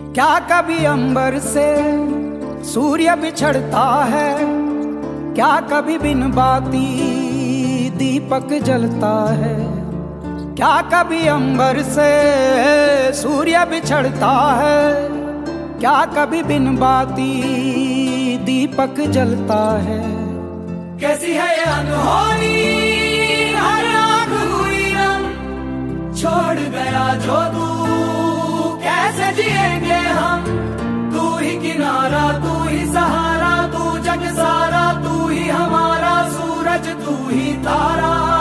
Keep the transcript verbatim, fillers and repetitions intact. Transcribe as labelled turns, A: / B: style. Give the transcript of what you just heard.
A: क्या कभी अंबर से सूर्य बिछड़ता है, क्या कभी बिन बाती दीपक जलता है। क्या कभी अंबर से सूर्य बिछड़ता है, क्या कभी बिन बाती दीपक जलता है।
B: कैसी है ये अनहोनी हर आँख हुई रंग, छोड़ गया जो तू कैसे जिएंगे हम। तू ही किनारा, तू ही सहारा, तू जग सारा, तू ही हमारा सूरज, तू ही तारा।